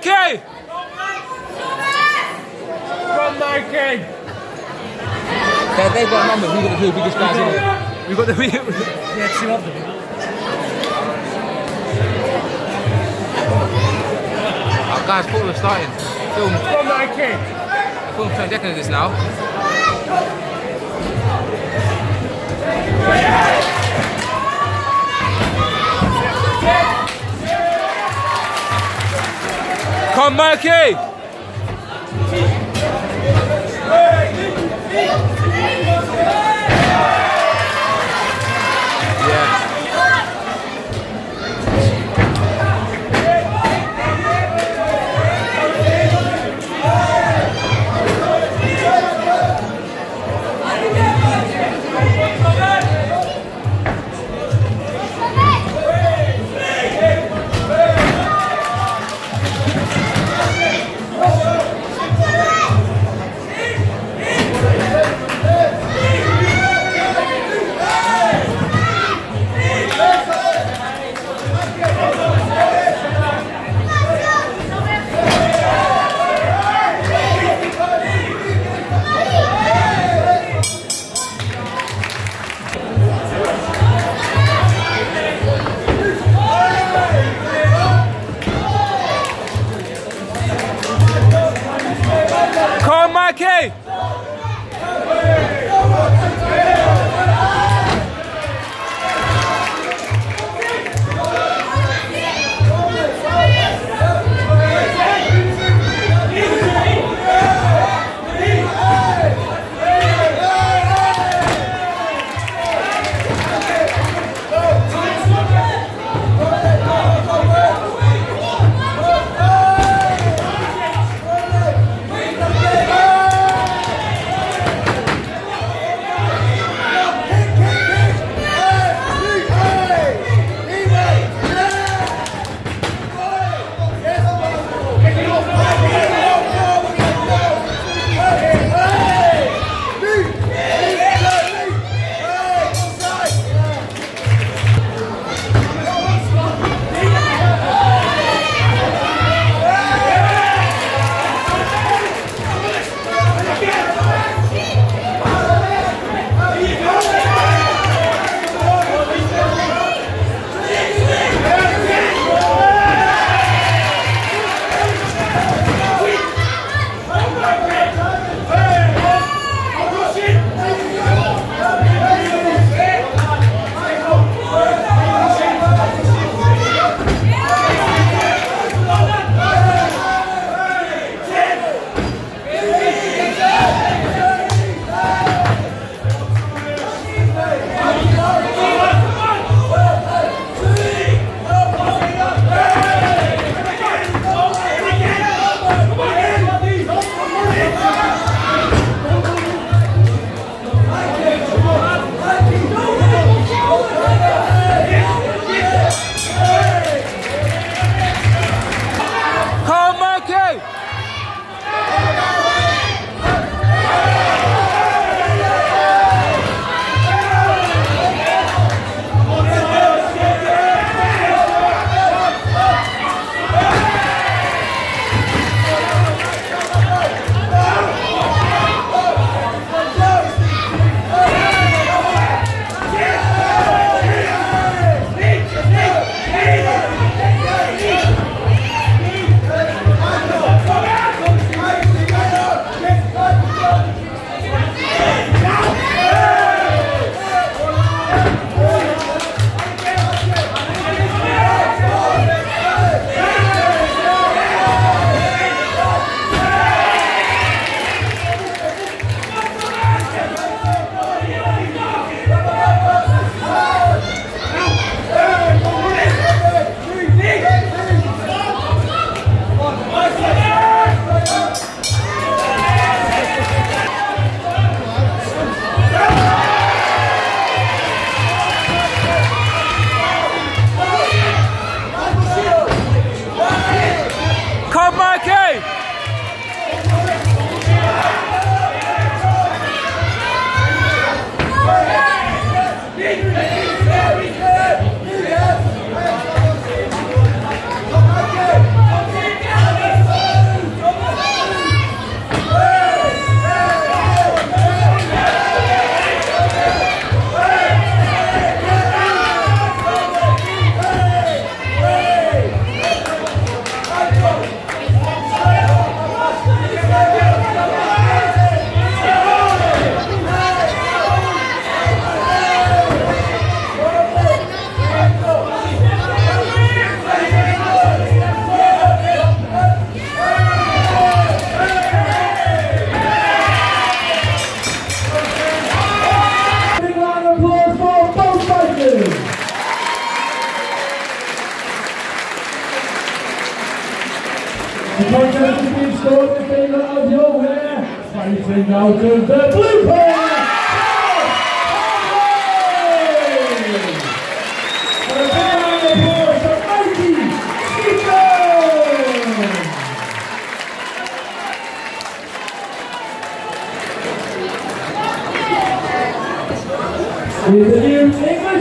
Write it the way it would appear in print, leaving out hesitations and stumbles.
Mikey! Come, Mikey! They've got numbers, we've got the two biggest guys in it. We've got the... Yeah, two of them. Guys, thought we were starting. Film. Come, Mikey! Film 20 seconds of this now. Come, Mikey! Come, Mikey! The contest is being scored in favour of your winner, fighting out of the blue corner. For a big round of applause for Mikey Stephen! With the new England